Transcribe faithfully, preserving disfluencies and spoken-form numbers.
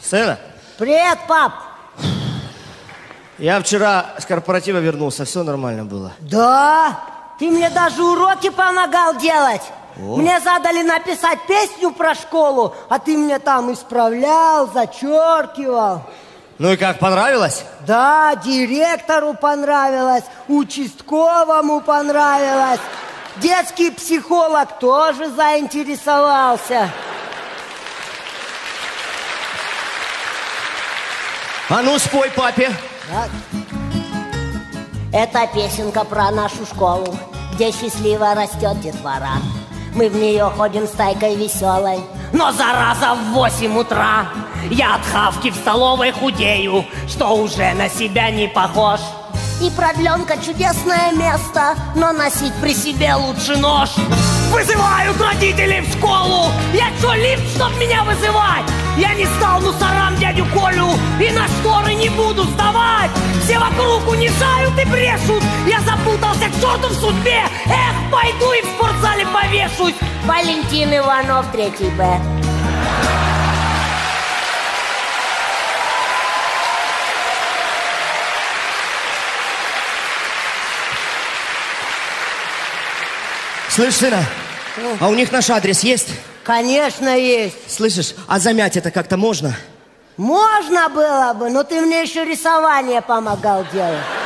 Сына? Привет, пап. Я вчера с корпоратива вернулся, все нормально было. Да? Ты мне даже уроки помогал делать. О. Мне задали написать песню про школу, а ты мне там исправлял, зачеркивал. Ну и как, понравилось? Да, директору понравилось, участковому понравилось. Детский психолог тоже заинтересовался. А ну, спой папе. Так. Это песенка про нашу школу, где счастливо растет детвора. Мы в нее ходим стайкой веселой, но зараза в восемь утра я от хавки в столовой худею, что уже на себя не похож. И продленка чудесное место, но носить при себе лучше нож. Вызывают родителей в школу. Я что, лифт, чтоб меня вызывать? Я не стал мусорам дядю Колю и на шторы не буду сдавать. Все вокруг унижают и брешут. Я запутался к черту в судьбе. Эх, пойду и в спортзале повешусь. Валентин Иванов, третий Б. Слышь, сына, ну? А у них наш адрес есть? Конечно, есть. Слышишь, а замять это как-то можно? Можно было бы, но ты мне еще рисование помогал делать.